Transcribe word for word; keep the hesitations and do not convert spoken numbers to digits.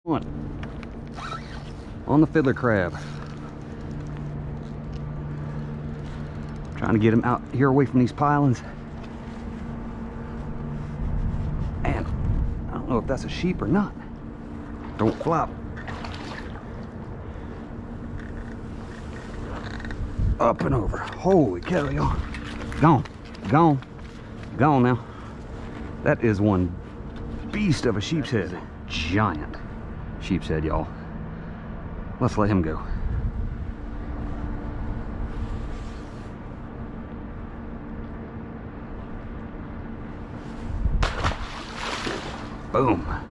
One on the fiddler crab. Trying to get him out here away from these pilings. And I don't know if that's a sheep or not. Don't flop. Up and over. Holy cow, y'all. Gone. Gone. Gone now. That is one beast of a sheepshead. Giant sheepshead, y'all. Let's let him go. Boom.